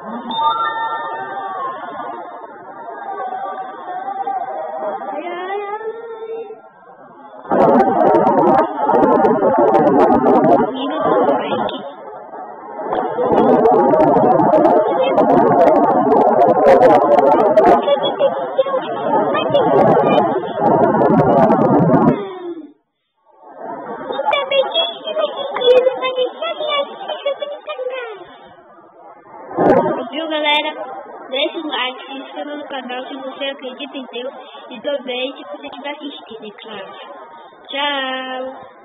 Viu, galera? Deixe um like, se inscreva no canal se você acredita em Deus e também se você estiver assistindo, é claro. Tchau!